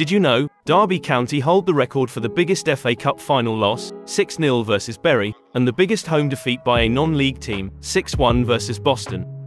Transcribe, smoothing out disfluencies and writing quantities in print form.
Did you know, Derby County hold the record for the biggest FA Cup final loss, 6-0 versus Bury, and the biggest home defeat by a non-league team, 6-1 versus Boston.